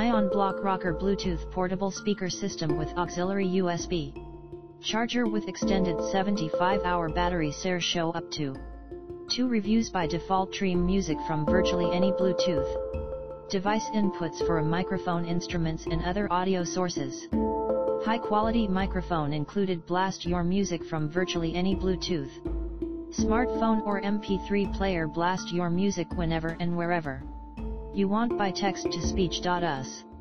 Ion Block Rocker Bluetooth portable speaker system with auxiliary USB charger with extended 75-hour battery. Sales show up to 2 reviews. By default, stream music from virtually any Bluetooth device. Inputs for a microphone, instruments and other audio sources. High quality microphone included. Blast your music from virtually any Bluetooth smartphone or MP3 player. Blast your music whenever and wherever you want by text to speech. Us